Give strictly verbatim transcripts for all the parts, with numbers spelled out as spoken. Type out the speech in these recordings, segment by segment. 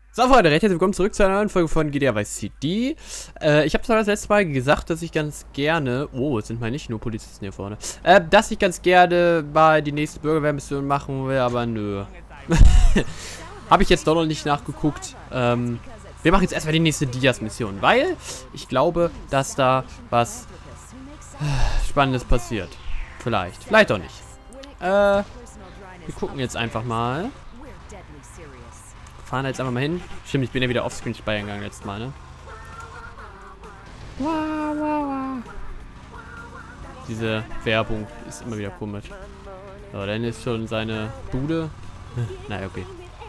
So, Freunde, recht herzlich willkommen zurück zu einer neuen Folge von G T A Vice City. Äh, ich habe zwar das letzte Mal gesagt, dass ich ganz gerne... Oh, es sind mal nicht nur Polizisten hier vorne. Äh, dass ich ganz gerne mal die nächste Bürgerwehrmission machen will, aber nö. Habe ich jetzt doch noch nicht nachgeguckt. Ähm, wir machen jetzt erstmal die nächste Diaz-Mission, weil ich glaube, dass da was Spannendes passiert. Vielleicht. Vielleicht auch nicht. Äh, wir gucken jetzt einfach mal. Fahren jetzt einfach mal hin. Stimmt, ich bin ja wieder offscreen speichern gegangen letztes Mal, ne? Wow, wow, wow. Diese Werbung ist immer wieder komisch. So, dann ist schon seine Bude. Naja, okay.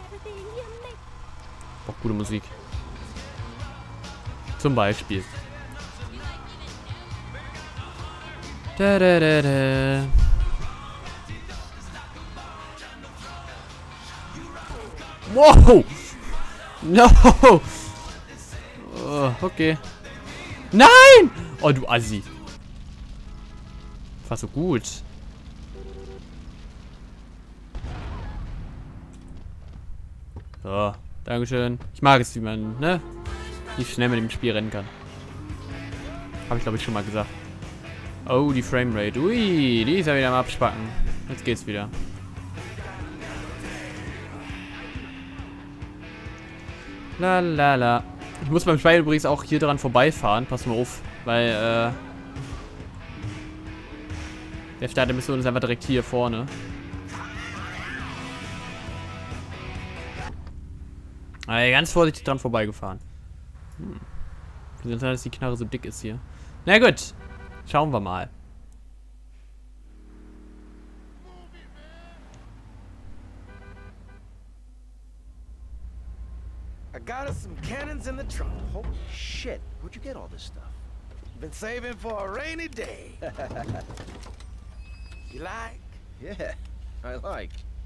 Auch gute Musik. Zum Beispiel. Da, da, da, da. Wow! No! Oh, okay. Nein! Oh, du Assi. War so gut. So, dankeschön. Ich mag es, wie man, ne? Nicht schnell mit dem Spiel rennen kann. Habe ich, glaube ich, schon mal gesagt. Oh, die Framerate. Ui, die ist ja wieder am Abspacken. Jetzt geht's wieder. La la la. Ich muss beim Spiel übrigens auch hier dran vorbeifahren. Pass mal auf, weil äh, der Start der Mission ist einfach direkt hier vorne. Aber ganz vorsichtig dran vorbeigefahren. Hm. Wie kann sein, dass die Knarre so dick ist hier? Na gut, schauen wir mal. I got us some cannons in the trunk. Holy shit, where'd you get all this stuff? Been saving for a rainy day. You like? Yeah, I like.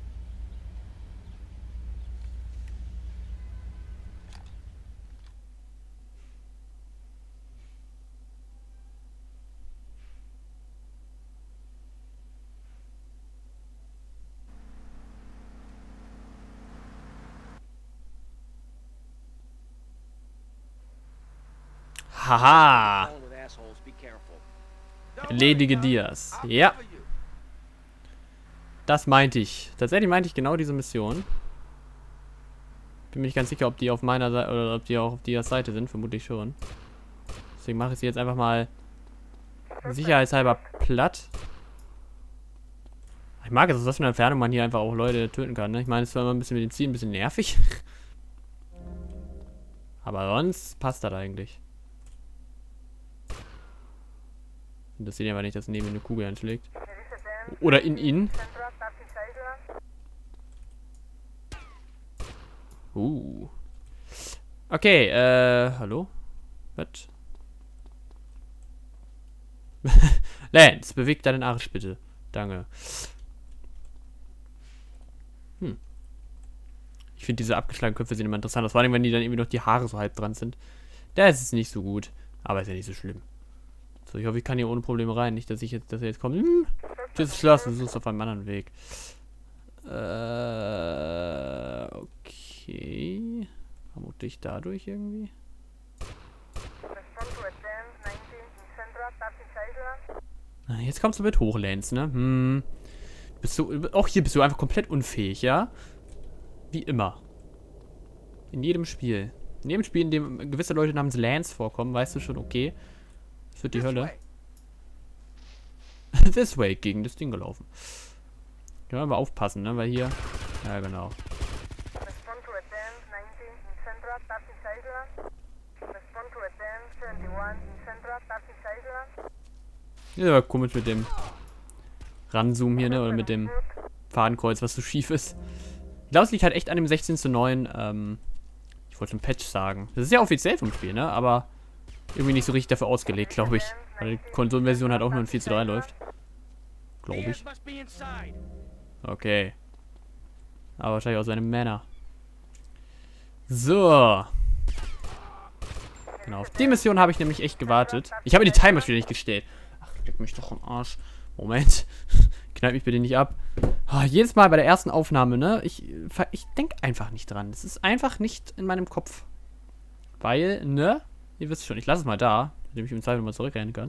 Haha. Erledige Diaz. Ja. Das meinte ich. Tatsächlich meinte ich genau diese Mission. Bin mir nicht ganz sicher, ob die auf meiner Seite oder ob die auch auf Diaz Seite sind. Vermutlich schon. Deswegen mache ich sie jetzt einfach mal sicherheitshalber platt. Ich mag es, aus was für einer Entfernung man hier einfach auch Leute töten kann. Ne? Ich meine, es war immer ein bisschen mit dem Ziel ein bisschen nervig. Aber sonst passt das eigentlich. Das sehen wir aber nicht, dass neben eine Kugel einschlägt. Oder in ihn. Uh. Okay, äh, hallo? Was? Lance, beweg deinen Arsch bitte. Danke. Hm. Ich finde diese abgeschlagenen Köpfe sehen immer interessant aus. Vor allem, wenn die dann irgendwie noch die Haare so halb dran sind. Das ist nicht so gut. Aber ist ja nicht so schlimm. So, ich hoffe, ich kann hier ohne Probleme rein. Nicht, dass ich jetzt, dass er jetzt kommt. Hm, das Schloss, das ist auf einem anderen Weg. Äh, okay. Vermutlich dadurch irgendwie. Na, jetzt kommst du mit hoch, Lance, ne? Hm. Bist du, auch hier bist du einfach komplett unfähig, ja? Wie immer. In jedem Spiel. In jedem Spiel, in dem gewisse Leute namens Lance vorkommen, weißt du schon, okay. Das wird die Hölle. This way, gegen das Ding gelaufen. Können wir aber aufpassen, ne? Weil hier... Ja, genau. Ja, aber komisch mit dem Ranzoom hier, ne? Oder mit dem Fadenkreuz, was so schief ist. Ich glaube, es liegt halt echt an dem sechzehn zu neun, ähm... Ich wollte schon Patch sagen. Das ist ja offiziell vom Spiel, ne? Aber... irgendwie nicht so richtig dafür ausgelegt, glaube ich. Weil die Konsolenversion halt auch nur in vier zu drei läuft. Glaube ich. Okay. Aber wahrscheinlich auch seine Männer. So. Genau, auf die Mission habe ich nämlich echt gewartet. Ich habe die Timer wieder nicht gestellt. Ach, leck mich doch am Arsch. Moment. Knallt mich bitte nicht ab. Oh, jedes Mal bei der ersten Aufnahme, ne? Ich, ich denke einfach nicht dran. Das ist einfach nicht in meinem Kopf. Weil, ne? Ihr wisst schon, ich lasse es mal da, damit ich im Zweifel mal zurückrennen kann.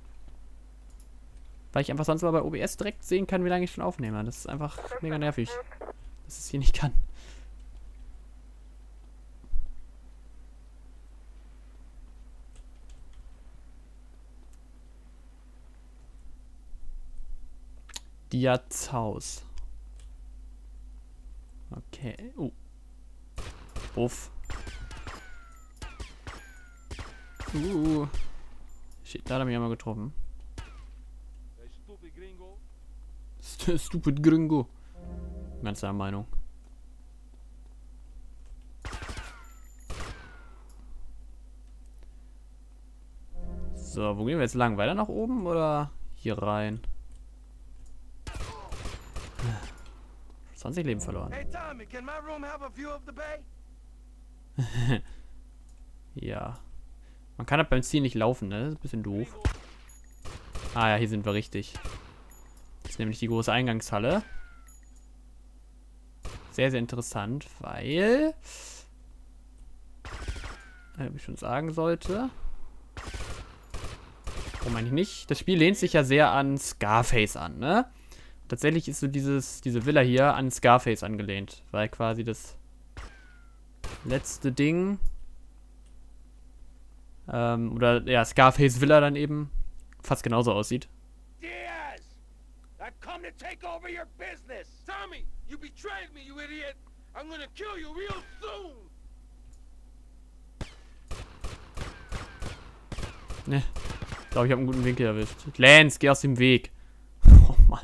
Weil ich einfach sonst mal bei O B S direkt sehen kann, wie lange ich schon aufnehme. Das ist einfach mega nervig, dass ich es hier nicht kann. Diaz Haus. Okay. Oh. Uff. Uh. Shit, da hat er mich einmal getroffen. Stupid Gringo. Ganz der Meinung. So, wo gehen wir jetzt lang? Weiter nach oben oder hier rein? zwanzig Leben verloren. Hey Tommy, can my room have a view of the bay? Ja. Man kann halt beim Ziel nicht laufen, ne? Das ist ein bisschen doof. Ah ja, hier sind wir richtig. Das ist nämlich die große Eingangshalle. Sehr, sehr interessant, weil... Äh, wie ich schon sagen sollte... Warum eigentlich nicht? Das Spiel lehnt sich ja sehr an Scarface an, ne? Tatsächlich ist so dieses, diese Villa hier an Scarface angelehnt, weil quasi das letzte Ding ähm, oder ja, Scarface Villa dann eben fast genauso aussieht. Diaz! I've come to take over your business! Tommy, you betrayed me, you idiot! I'm gonna kill you real soon! Ne, ich glaube, ich habe einen guten Winkel erwischt. Lance, geh aus dem Weg. Oh Mann.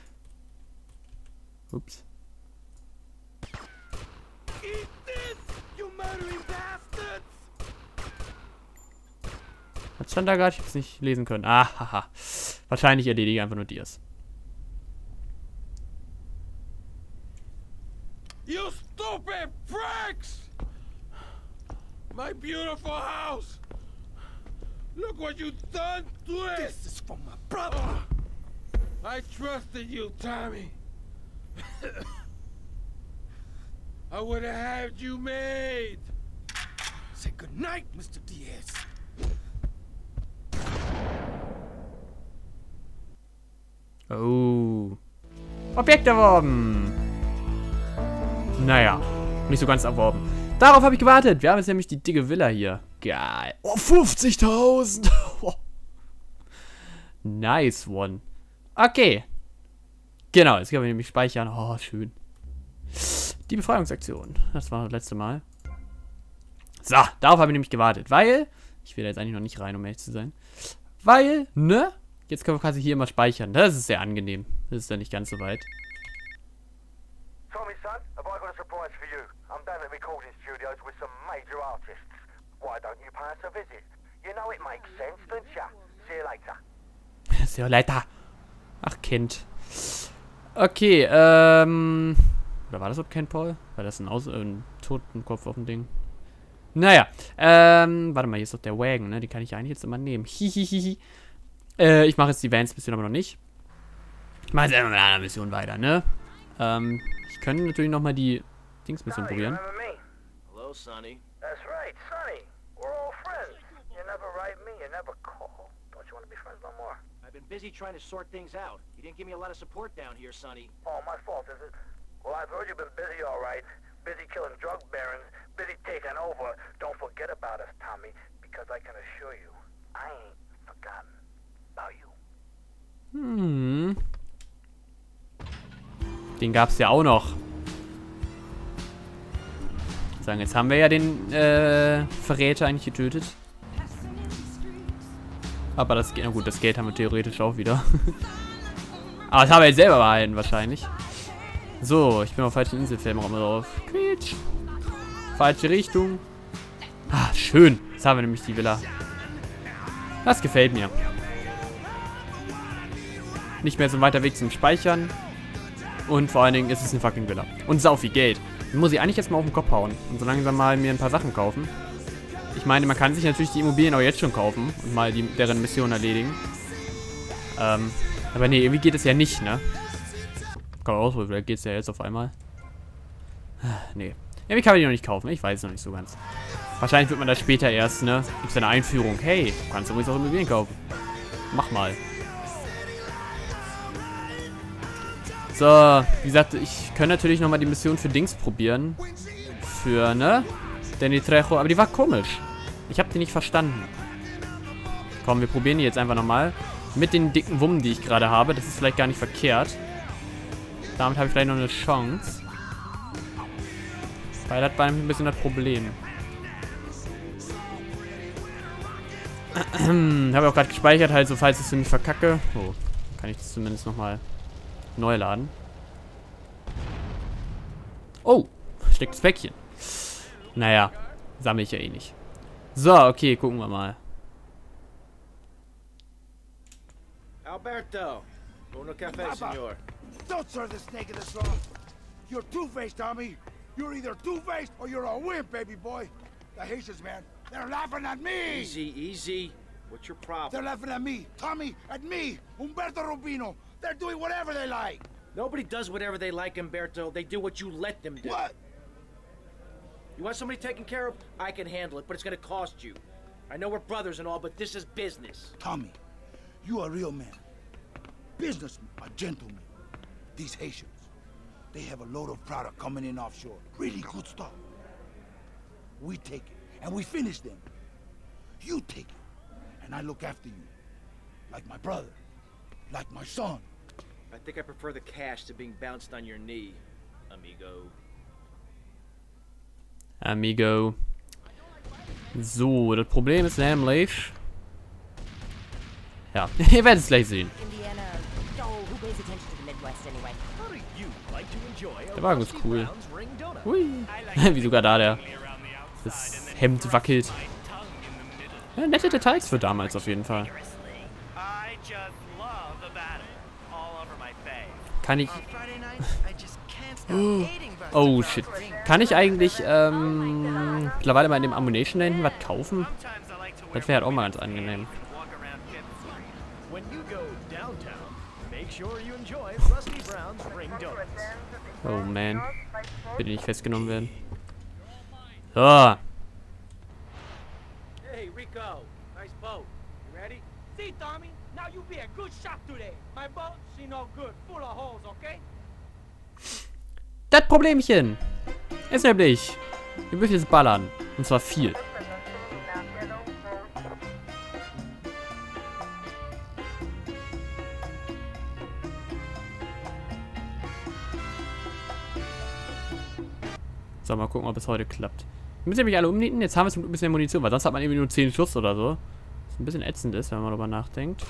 Ups. Eat this, you murdering bastards! Was stand da gerade? Ich hab's nicht lesen können. Ah, haha. Wahrscheinlich erledige ich einfach nur Diaz. You stupid pricks! My beautiful house! Look what you've done to it! This is for my brother! I trusted you, Tommy. I would have had you made. Say goodnight, Mister Diaz. Oh. Objekt erworben. Naja, nicht so ganz erworben. Darauf habe ich gewartet. Wir haben jetzt nämlich die dicke Villa hier. Geil. Oh, fünfzigtausend. Nice one. Okay. Genau, jetzt können wir nämlich speichern. Oh, schön. Die Befreiungsaktion. Das war das letzte Mal. So, darauf habe ich nämlich gewartet. Weil, ich will da jetzt eigentlich noch nicht rein, um ehrlich zu sein. Weil, ne? Jetzt können wir quasi hier immer speichern. Das ist sehr angenehm. Das ist ja nicht ganz so weit. Tommy, son, have I got a surprise for you? I'm down at recording studios with some major artists. Why don't you pay us a visit? You know it makes sense, don't ya? See you later. See you later. Ach, Kind. Okay, ähm... Oder war das überhaupt Ken Paul? War das ein, Aus äh, ein Totenkopf auf dem Ding? Naja, ähm... Warte mal, hier ist doch der Wagon, ne? Den kann ich ja eigentlich jetzt immer nehmen. Hihihihi. Äh, ich mache jetzt die Vans-Mission aber noch nicht. Ich mache jetzt einfach mit einer anderen Mission weiter, ne? Ähm, ich könnte natürlich nochmal die Dings-Mission probieren. Hello, Sonny. That's right, Sonny. We're all friends. You never write me, you never call. Don't you want to be friends no more? I've been busy trying to sort things out. You didn't give me a lot of support down here, Sonny. Oh, my fault, is it? Well, I've heard you've been busy, all right. Busy killing drug barons, busy taking over. Don't forget about us, Tommy, because I can assure you, I ain't forgotten about you. Hm. Den gab's ja auch noch. Sagen, jetzt haben wir ja den äh, Verräter eigentlich getötet. Aber das geht, na gut, das Geld haben wir theoretisch auch wieder. Aber das haben wir jetzt selber behalten wahrscheinlich. So, ich bin auf falschen Inselfilm auch mal drauf. Quietsch. Falsche Richtung. Ah, schön. Jetzt haben wir nämlich die Villa. Das gefällt mir. Nicht mehr so ein weiter Weg zum Speichern. Und vor allen Dingen ist es eine fucking Villa. Und sau viel Geld. Den muss ich eigentlich jetzt mal auf den Kopf hauen. Und so langsam mal mir ein paar Sachen kaufen. Ich meine, man kann sich natürlich die Immobilien auch jetzt schon kaufen. Und mal die, deren Mission erledigen. Ähm, aber nee, irgendwie geht es ja nicht, ne? Kann man ausprobieren, vielleicht geht's ja jetzt auf einmal. Nee. Ja, wie kann man die noch nicht kaufen? Ich weiß es noch nicht so ganz. Wahrscheinlich wird man das später erst, ne? Gibt's eine Einführung. Hey, kannst du übrigens auch Immobilien kaufen. Mach mal. So, wie gesagt, ich kann natürlich nochmal die Mission für Dings probieren. Für, ne? Danny Trejo. Aber die war komisch. Ich habe die nicht verstanden. Komm, wir probieren die jetzt einfach nochmal. Mit den dicken Wummen, die ich gerade habe. Das ist vielleicht gar nicht verkehrt. Damit habe ich vielleicht noch eine Chance. Weil das war ein bisschen das Problem. Ich habe auch gerade gespeichert, halt so, falls ich es nicht verkacke. Oh, kann ich das zumindest nochmal neu laden. Oh, stecktes Päckchen. Naja, sammle ich ja eh nicht. So, okay, gucken wir mal. Alberto, uno café, senor. Don't serve the snake in the straw. You're two-faced, Tommy. You're either two-faced or you're a wimp, baby boy. The Haitians, man, they're laughing at me. Easy, easy. What's your problem? They're laughing at me, Tommy, at me, Humberto Rubino. They're doing whatever they like. Nobody does whatever they like, Umberto. They do what you let them do. What? You want somebody taken care of? I can handle it, but it's gonna cost you. I know we're brothers and all, but this is business. Tommy, you a real man. Businessman, a gentleman. These Haitians, they have a load of product coming in offshore. Really good stuff. We take it, and we finish them. You take it, and I look after you. Like my brother. Like my son. I think I prefer the cash to being bounced on your knee, amigo. Amigo. So, das Problem ist nämlich... Ja, ihr werdet es gleich sehen. Der Wagen ist cool. Hui. Wie sogar da der... Das Hemd wackelt. Ja, nette Details für damals auf jeden Fall. Kann ich... Oh, shit. Kann ich eigentlich, ähm... mittlerweile mal in dem Ammunition da hinten was kaufen? Das wäre halt auch mal ganz angenehm. Oh, man. Bitte nicht festgenommen werden. So. Hey, Rico. Nice boat. You ready? See, Tommy? Now you be a good shot today. My boat, she no good. Full of holes, okay? Das Problemchen ist nämlich, wir müssen jetzt ballern. Und zwar viel. So, mal gucken, ob es heute klappt. Wir müssen nämlich alle umnieten. Jetzt haben wir ein bisschen Munition, weil sonst hat man irgendwie nur zehn Schuss oder so. Was ein bisschen ätzend ist, wenn man darüber nachdenkt.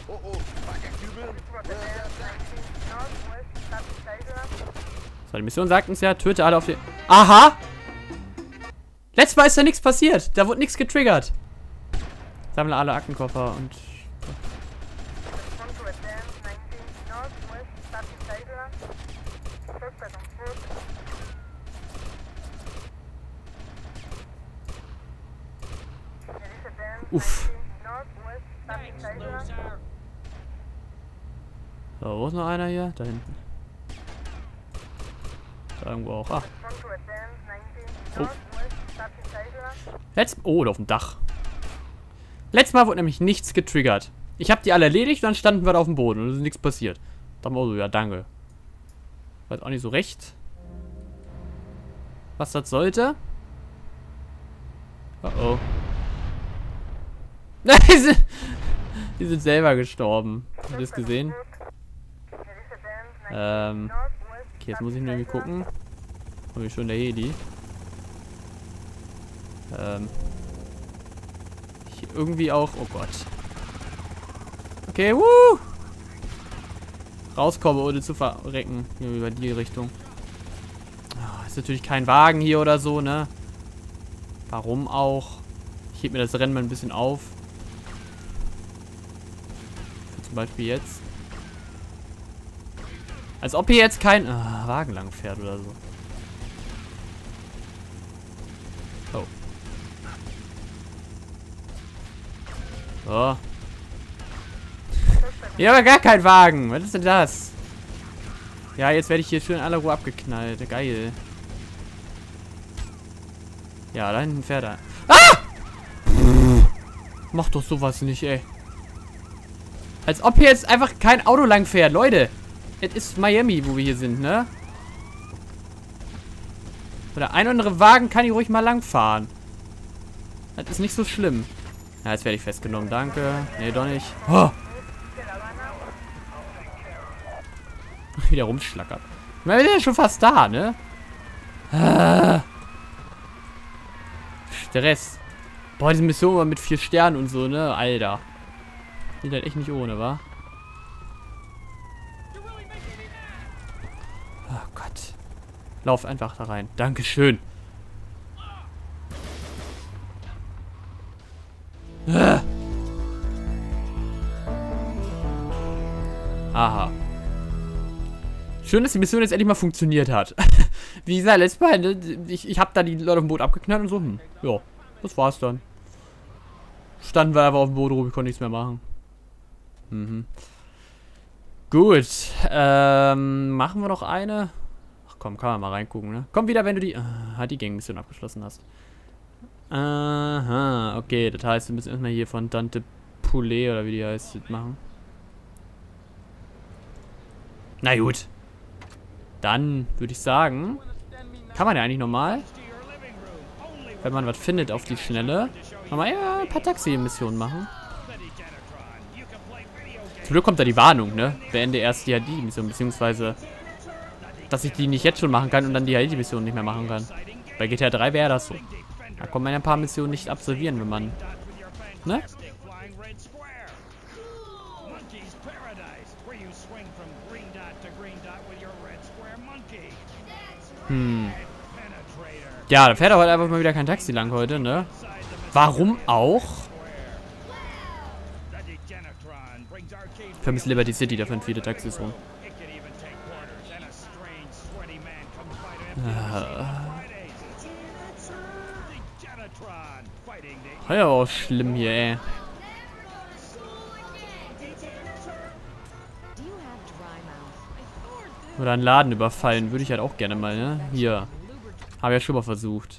So, die Mission sagt uns ja, töte alle auf den... Aha! Letztes Mal ist da nichts passiert. Da wurde nichts getriggert. Sammle alle Aktenkoffer und... Uff. So, wo ist noch einer hier? Da hinten. Da irgendwo auch. Ah. Oh. Letzt oh, auf dem Dach. Letztes Mal wurde nämlich nichts getriggert. Ich habe die alle erledigt und dann standen wir da auf dem Boden und es ist nichts passiert. Da haben wir so, ja, danke. Weiß auch nicht so recht, was das sollte. Oh oh. Die sind, die sind selber gestorben. Habt ihr das gesehen? Ähm. Okay, jetzt muss ich nur irgendwie gucken. Habe ich schon der Heli. Ähm. Hier irgendwie auch. Oh Gott. Okay, wuh! Rauskomme, ohne zu verrecken. Hier über die Richtung. Oh, ist natürlich kein Wagen hier oder so, ne? Warum auch? Ich heb mir das Rennen mal ein bisschen auf. Zum Beispiel jetzt. Als ob hier jetzt kein ah, Wagen lang fährt oder so. Oh. So. Hier aber gar kein Wagen. Was ist denn das? Ja, jetzt werde ich hier schön in aller Ruhe abgeknallt. Geil. Ja, da hinten fährt er. Ah! Mach doch sowas nicht, ey. Als ob hier jetzt einfach kein Auto lang fährt. Leute, es ist Miami, wo wir hier sind, ne? Oder ein oder andere Wagen kann hier ruhig mal lang fahren. Das ist nicht so schlimm. Ja, jetzt werde ich festgenommen. Danke. Nee, doch nicht. Oh. Wieder rumschlackert. Wir sind ja schon fast da, ne? Ah. Stress. Boah, diese Mission war mit vier Sternen und so, ne? Alter. Die halt echt nicht ohne, wa? Oh Gott. Lauf einfach da rein. Dankeschön. Ah. Aha. Schön, dass die Mission jetzt endlich mal funktioniert hat. Wie gesagt, letztes Mal, ne, ich, ich habe da die Leute auf dem Boot abgeknallt und so. Hm, ja, das war's dann. Standen wir einfach auf dem Boot rum, ich konnte nichts mehr machen. Mhm. Gut. Ähm, machen wir noch eine. Ach komm, kann man mal reingucken, ne? Komm wieder, wenn du die, ah, die Gang-Mission abgeschlossen hast. Aha, okay, das heißt, wir müssen erstmal hier von Tante Poulet oder wie die heißt, machen. Na gut. Dann würde ich sagen, kann man ja eigentlich normal, wenn man was findet auf die Schnelle, nochmal ja, ein paar Taxi-Missionen machen. Zum Glück kommt da die Warnung, ne? Beende erst die H D-Mission, beziehungsweise, dass ich die nicht jetzt schon machen kann und dann die H D-Mission nicht mehr machen kann. Bei G T A drei wäre das so. Da kann man ja ein paar Missionen nicht absolvieren, wenn man, ne? Hm. Ja, da fährt aber einfach mal wieder kein Taxi lang heute, ne? Warum auch? Ich vermisse Liberty City, da fahren viele Taxis rum. Ah. Ja, auch schlimm hier, ey. Oder einen Laden überfallen, würde ich halt auch gerne mal, ne? Hier. Habe ja schon mal versucht.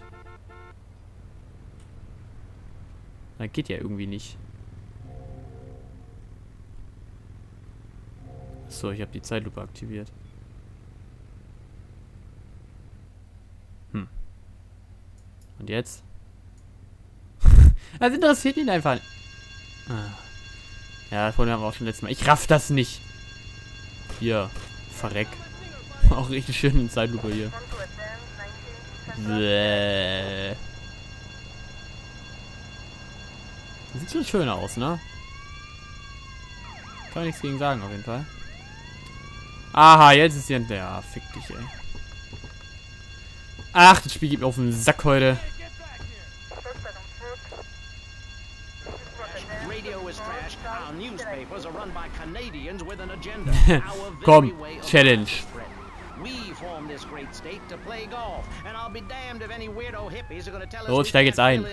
Das geht ja irgendwie nicht. So, ich habe die Zeitlupe aktiviert. Hm. Und jetzt? Das interessiert ihn einfach. Ah. Ja, das wollen wir auch schon letztes Mal. Ich raff das nicht. Hier. Verreck. Auch richtig schön in Zeitlupe hier. Bäh. Sieht schon schön aus, ne? Kann ich nichts gegen sagen, auf jeden Fall. Aha, jetzt ist hier... Ja, fick dich, ey. Ach, das Spiel geht mir auf den Sack heute. Komm, Challenge. Los, steig jetzt ein.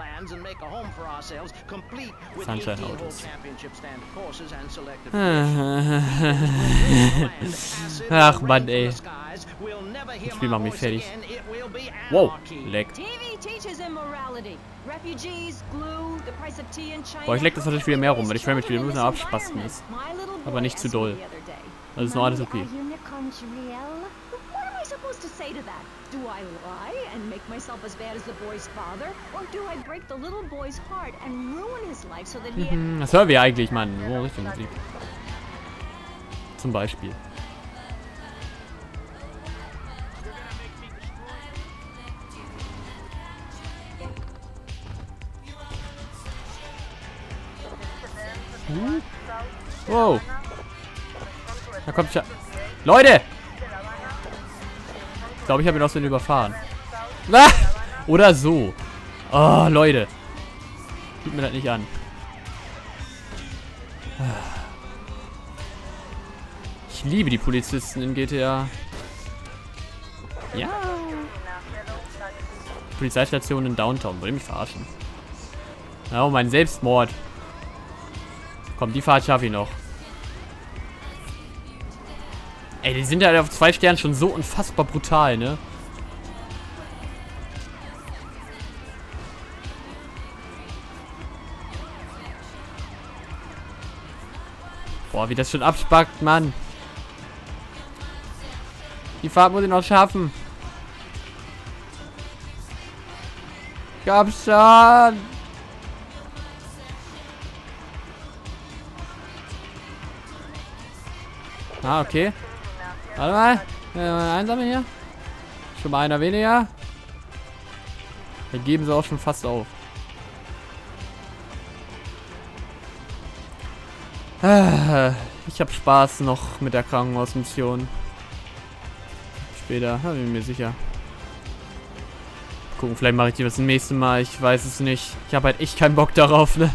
Sunshine Autos. Ach Mann, ey. Das Spiel macht mich fertig. Wow, leck. Boah, ich leck das natürlich wieder mehr rum, weil ich Ramage wieder ein bisschen abspasten ist. Aber nicht zu doll. Also ist noch alles okay. To say to that, do I lie and make myself as bad as the boy's father, or do I break the little boy's heart and ruin his life so that he... Mhm, das hören wir eigentlich, Mann. Wo Richtung Musik. Zum Beispiel. Hm? Wow. Da kommt ja... Leute! Ich glaube, ich habe ihn aus den überfahren. Ah! Oder so. Oh, Leute. Tut mir das nicht an. Ich liebe die Polizisten in G T A. Ja. Polizeistation in Downtown. Wollt ihr mich verarschen? Oh, mein Selbstmord. Komm, die Fahrt schaffe ich noch. Ey, die sind ja auf zwei Sternen schon so unfassbar brutal, ne? Boah, wie das schon abspackt, Mann. Die Fahrt muss ich noch schaffen. Komm schon. Ah, okay. Warte mal. Äh, einsammeln hier. Schon mal einer weniger. Dann geben sie auch schon fast auf. Ich habe Spaß noch mit der Krankenhausmission. Später, bin ich mir sicher. Gucken, vielleicht mache ich die das nächste Mal. Ich weiß es nicht. Ich habe halt echt keinen Bock darauf, ne?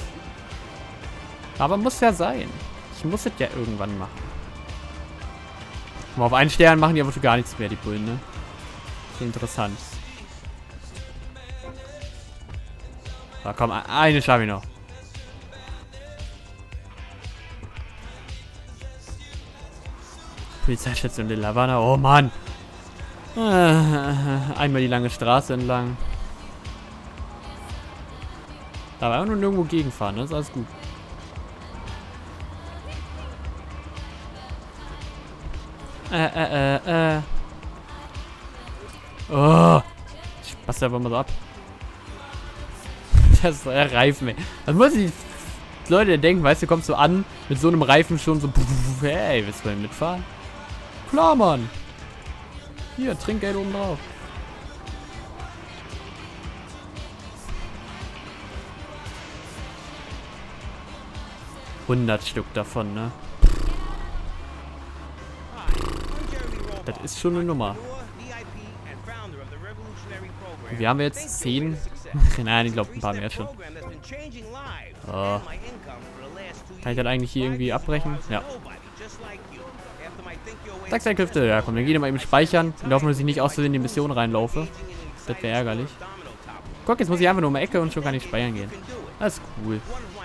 Aber muss ja sein. Ich muss es ja irgendwann machen. Mal auf einen Stern machen die aber schon gar nichts mehr, die Bullen, ne? So interessant. So, komm, eine schaffe ich noch. Polizeistation Little Havana. Oh Mann. Einmal die lange Straße entlang. Aber einfach nur nirgendwo gegenfahren, ne? Das ist alles gut. Äh, äh, äh, äh. Oh. Ich passe einfach mal so ab. Das ist der Reifen, ey. Das muss ich die Leute denken, weißt du, kommst du an mit so einem Reifen schon so. Hey, willst du denn mitfahren? Klar, Mann. Hier, Trinkgeld oben drauf. hundert Stück davon, ne? Das ist schon eine Nummer. Wie haben wir jetzt? zehn? Nein, ich glaube ein paar mehr schon. Oh. Kann ich das eigentlich hier irgendwie abbrechen? Ja. Taxeinkünfte. Ja, komm, dann gehen wir mal eben speichern. Und hoffen, dass ich nicht aus Versehen in die Mission reinlaufe. Das wäre ärgerlich. Guck, jetzt muss ich einfach nur um die Ecke und schon kann ich speichern gehen. Das ist cool.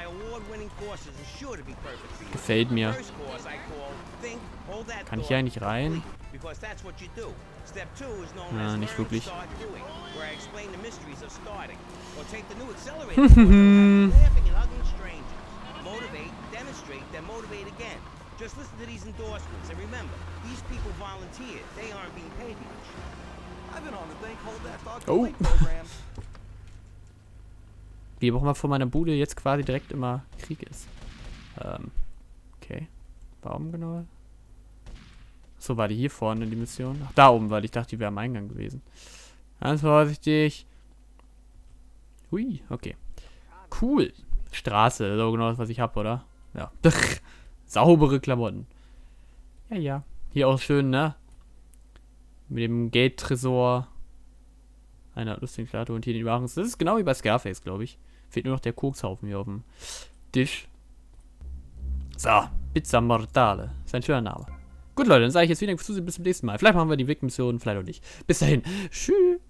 Gefällt mir. Kann ich hier eigentlich rein? Na, nicht wirklich. Oh. Wie auch immer vor meiner Bude jetzt quasi direkt immer Krieg ist. Ähm, okay. Warum genau? So, war die hier vorne die Mission? Ach, da oben, weil ich dachte, die wäre am Eingang gewesen. Ganz vorsichtig. Hui, okay. Cool. Straße, so genau das, was ich habe, oder? Ja. Saubere Klamotten. Ja, ja. Hier auch schön, ne? Mit dem Gate-Tresor. Einer lustigen Statue und hier die Überwachung. Das ist genau wie bei Scarface, glaube ich. Fehlt nur noch der Kokshaufen hier auf dem Tisch. So, Pizza Mortale. Ist ein schöner Name. Gut, Leute, dann sage ich jetzt vielen Dank fürs Zusehen. Bis zum nächsten Mal. Vielleicht machen wir die Wick-Mission, vielleicht auch nicht. Bis dahin. Tschüss.